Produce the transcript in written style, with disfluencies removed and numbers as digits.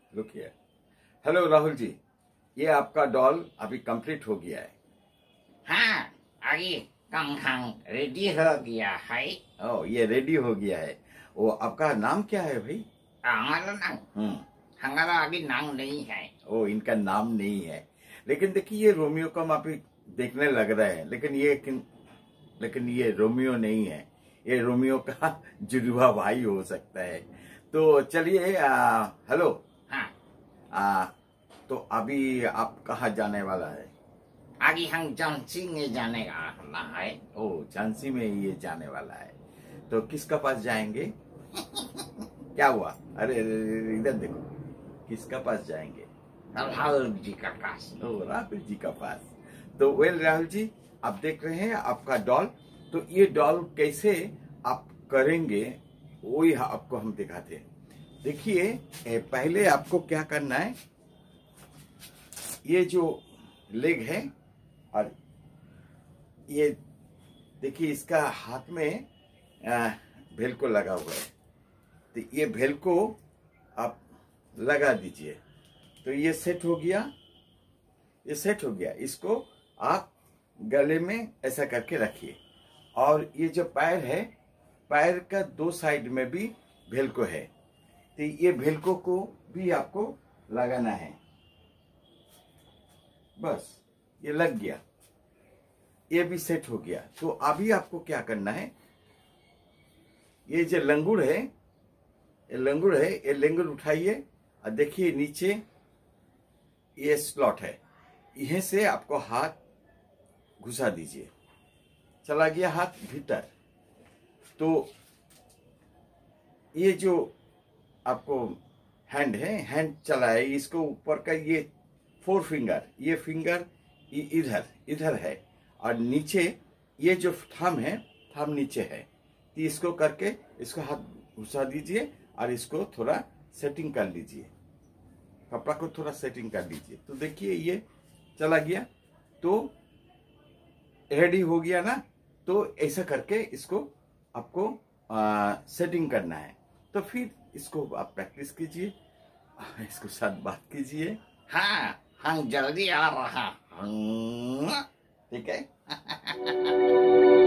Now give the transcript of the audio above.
Look here. Hello Rahul ji, ये आपका doll अभी कंप्लीट हो गया है। हाँ, आगे कंघांग रेडी हो गया है। ओ, ये रेडी हो गया है। वो आपका नाम क्या है भाई? हमारा नाम हमारा अभी नाम नहीं है। ओ, इनका नाम नहीं है। लेकिन देखिए, ये रोमियो का माफी देखने लग रहा है, लेकिन ये रोमियो नहीं है। ये रोमियो का जुड़वा भाई हो सकता है। तो चलिए, हेलो। हाँ, आ, तो अभी आप कहाँ जाने वाला है? आगे हम झांसी में जाने वाला है। ओ, झांसी में ये जाने वाला है। तो किसका पास जाएंगे? क्या हुआ? अरे इधर देखो, किसका पास जाएंगे? राहुल जी का पास। ओ, राहुल जी का पास। तो वेल राहुल जी, आप देख रहे हैं आपका डॉल। तो ये डॉल कैसे आप करेंगे वही आपको हम दिखाते हैं। देखिए, पहले आपको क्या करना है, ये जो लेग है और ये देखिए, इसका हाथ में भेल्को लगा हुआ है। तो ये भेल्को आप लगा दीजिए। तो ये सेट हो गया, ये सेट हो गया। इसको आप गले में ऐसा करके रखिए। और ये जो पैर है, पैर का दो साइड में भी भेल्को है। तो ये भेल्को को भी आपको लगाना है। बस, ये लग गया, ये भी सेट हो गया। तो अभी आपको क्या करना है, ये जो लंगूर है, ये लंगूर उठाइए और देखिए नीचे ये स्लॉट है, यहीं से आपको हाथ घुसा दीजिए। चला गया हाथ भीतर। तो ये जो आपको हैंड है, हैंड चला है, इसको ऊपर का ये 4 फिंगर, ये फिंगर इधर है और नीचे ये जो थंब है, थंब नीचे है। तो इसको करके इसको हाथ घुसा दीजिए और इसको थोड़ा सेटिंग कर लीजिए, कपड़ा को थोड़ा सेटिंग कर लीजिए। तो देखिए ये चला गया। तो रेडी हो गया ना। तो ऐसा करके इसको आपको सेटिंग करना है। तो फिर इसको आप प्रैक्टिस कीजिए, इसको साथ बात कीजिए। हाँ, हम जल्दी आ रहा हूँ। ठीक है।